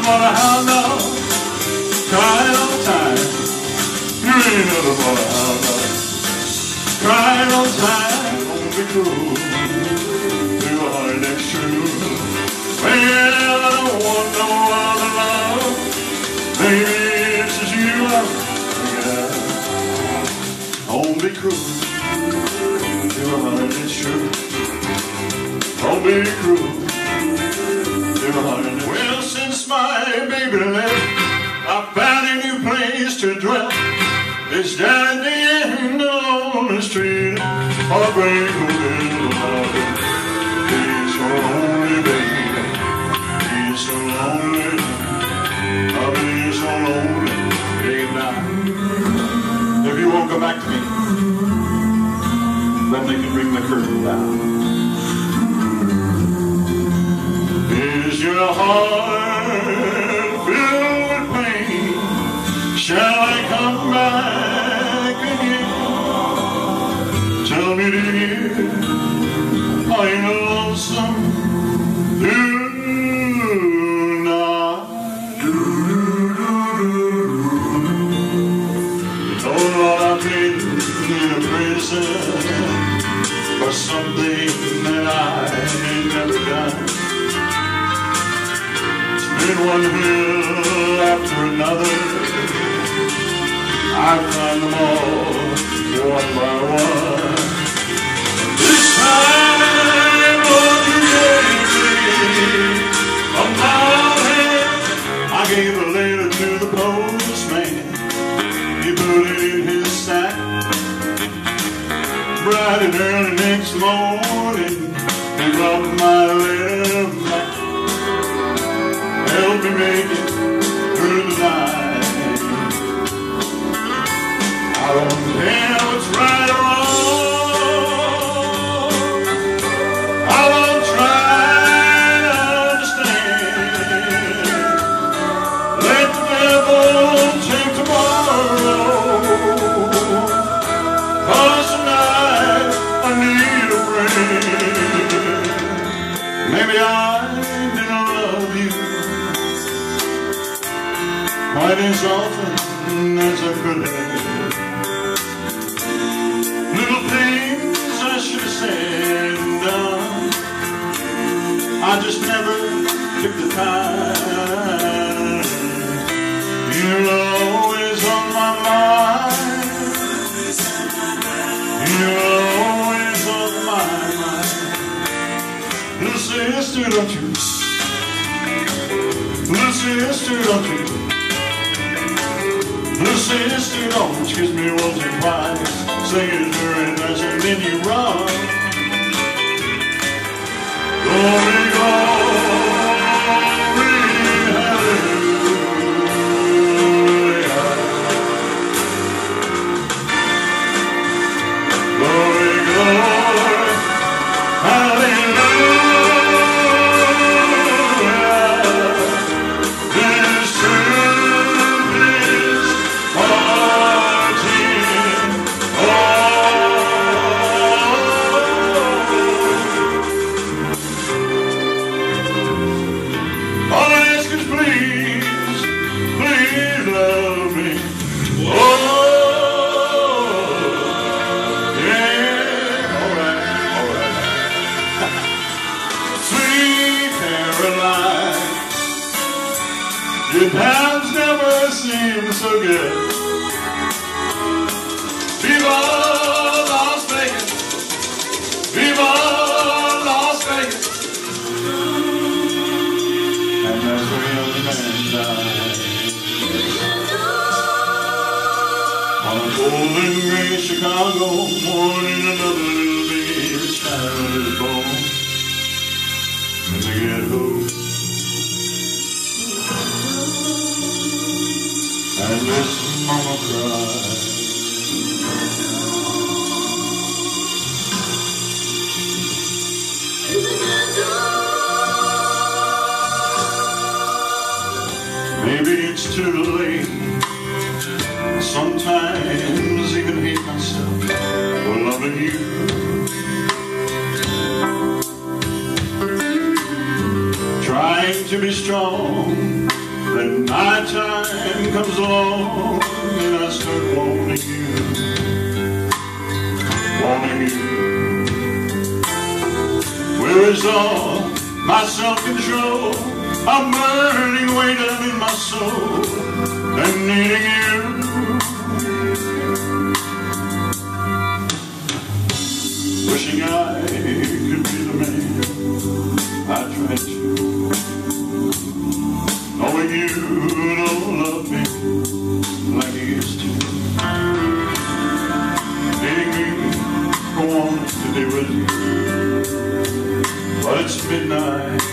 nothing but a hound dog, crying all the time. You ain't nothing but a hound dog, crying all the time. Don't be cruel to a heart that's true. Well, I don't want no other love. Maybe it's just you I'm thinking of. Don't be cruel to a heart that's true. Don't be cruel to a heart that's true. Well, since my baby left, I found a new place to dwell. It's down at the end of the street, heartbreak will love. He's so lonely, baby. He's so lonely. I'll be so lonely, baby. Now, if you won't go back to me, then they can bring the curtain down. Is your heart filled with pain? Shall I come back again? Tell me, dear, are you lonesome tonight? Oh Lord, I've been in a prison for something that I ain't never done. It's been one hill after another. I've climbed them all, one by one. This time, Lord, you gave me a mile ahead. I gave a letter to the postman. He put it in his sack. Bright and early next morning, he brought my letter back. Help me make it through the night. I don't care what's right or wrong. I won't try to understand. Let the devil take tomorrow. 'Cause tonight I need a friend. Maybe I didn't love you quite as often as I could have. Little things I should have said and done, I just never took the time. You're always on my mind. You're always on my mind. Little sister, don't you? Little sister, don't you? Little sister, don't kiss me once or twice. Say it's very nice and then you run. Glory, glory, hallelujah. Glory, glory, hallelujah. This truth is heart in all I ask is please, please love me. Oh, yeah, all right. Sweet Caroline, your times never seem so good. Viva Las Vegas, Viva Las Vegas. And that's where the young man died. On a golden gray Chicago morning, another little baby child is born. In the ghetto, and listen, mama cry. Maybe it's too late. Sometimes even hate myself for loving you. Trying to be strong Then nighttime comes along and I start wanting you, wanting you. Where is all my self-control? I'm burning way down in my soul and needing you. Wishing I could be the man I tried to, knowing you don't love me like you used to, needing me go on to be with you. But it's midnight